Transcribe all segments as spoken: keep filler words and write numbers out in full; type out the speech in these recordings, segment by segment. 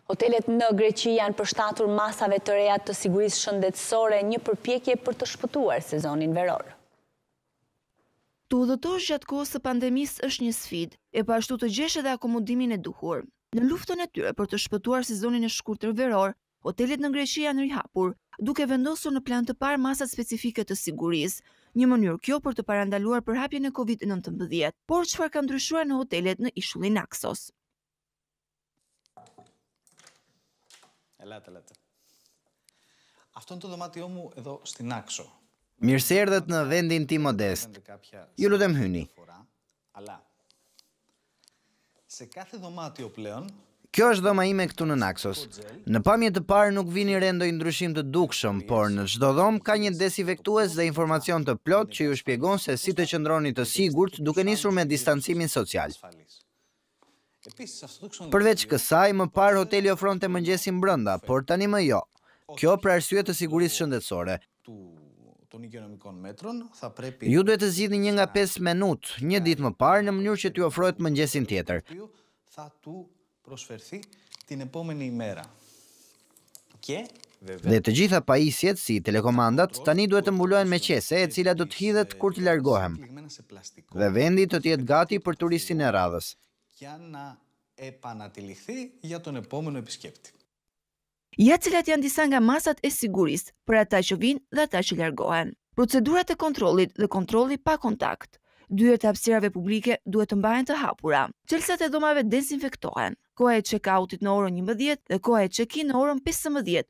Hotelet në Greqi janë përshtatur masave të reja të sigurisë shëndetësore, një përpjekje për të shpëtuar sezonin veror. Të udhëtosh gjatë kohës së pandemisë është një sfidë, e pa ashtu të gjesh edhe akomodimin e duhur. Në luftën e tyre për të shpëtuar sezonin e shkurtër veror, hotelet në Greqi janë rihapur, duke vendosur në plan të parë masat specifike të sigurisë, një mënyrë kjo për të parandaluar përhapjen e kovid nëntëmbëdhjetë. Por çfarë ka ndryshuar në hotelet në ishullin Naxos? Ελάτε, ελάτε. Αυτό είναι το δωμάτιό μου εδώ στην Άξο. Mirë se erdhët në vendin tim modest. Ju lutem hyni. Αλλά σε κάθε δωμάτιο πλέον Kjo është dhoma ime këtu në Naxos. Në pamje të parë nuk vini re ndonjë ndryshim të dukshëm, por në çdo dhomë ka një desinfektues dhe informacion të plot që ju shpjegon se si të qëndroni të sigurt duke nisur me distancimin social. Përveç kësaj, më parë hoteli ofronte mëngjesin brenda, por tani më jo. Kjo për arsye të sigurisë shëndetësore. Ju duhet të zgjidhni një nga pesë menutë, një ditë më parë në mënyrë që t'ju ofrohet mëngjesin tjetër. Dhe të gjitha pajisjet si telekomandat tani duhet të mbulohen me qese, e cila do të hidhet kur të largohem. Dhe vendi do të jetë gati për turistin e radhës. Για να επανατηληχθεί για τον επόμενο επισκέπτη. Ja cilat janë disa nga masat e sigurisë për ata që vinë dhe ata që largohen. Procedurat e kontrollit dhe kontrolli pa kontakt. Dyert e hapësirave publike duhet të mbahen të hapura. Çelësat e dhomave dezinfektohen. Koha e check-outit në orën njëmbëdhjetë dhe koha e check-in në orën pesëmbëdhjetë.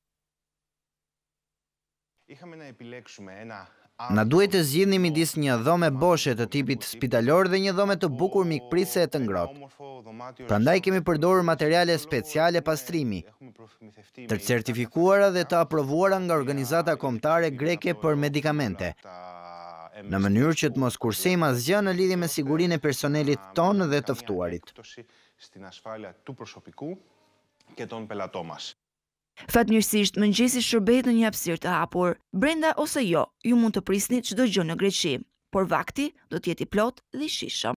Είχαμε να επιλέξουμε ένα Na duhet të zgjidhni midis një dhome boshe të tipit spitalor dhe një dhome të bukur mikpritse e të ngrohtë. Prandaj kemi përdorur materiale speciale pastrimi, të certifikuara dhe të aprovuara nga organizata kombëtare greke për medikamente, në mënyrë që të mos kursejmë asgjë në lidhje me sigurinë e personelit tonë dhe të ftuarit. Στην ασφάλεια του προσωπικού και των πελατών μας. Fatmirësisht, mëngjesi shërbehet në një hapësirë të hapur. Brenda ose jo, ju mund të prisni çdo gjë në Greqi, por vakti do të jetë i plotë dhe i shijshëm.